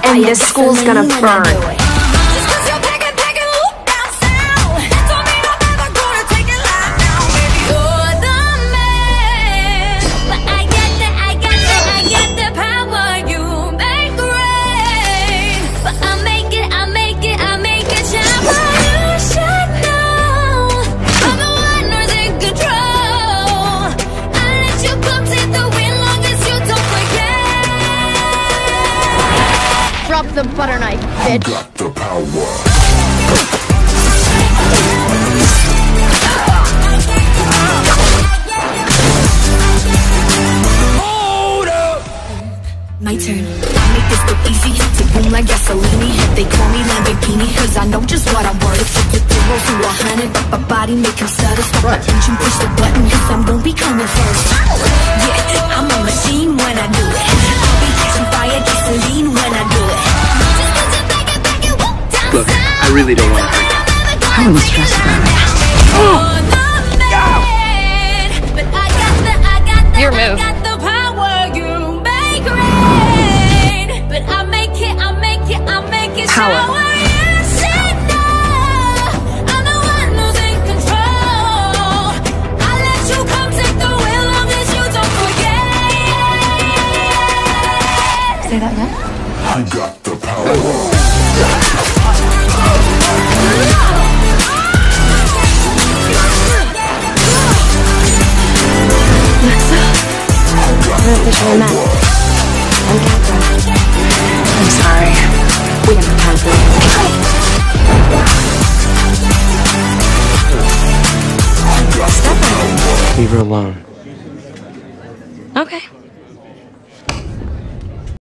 and this school's gonna burn. Drop the butter knife, bitch. Got the power. My turn. I make this look easy to boom like gasoline. They call me Lamborghini cause I know just what I'm worth. Flip the 0 to 100, but my body make him stutter. Stop my engine, push the button cause I'm gonna be coming first. Yeah, I'm a machine when I do it. I'll be catching fire, gasoline when I do it. Look, I really don't want to hurt you. I wouldn't stress about it. Your move. Power. Say that again. I got the power. We're officially met. I'm Katherine. I'm sorry. We don't have time for this. Step on it. Leave her alone. Okay.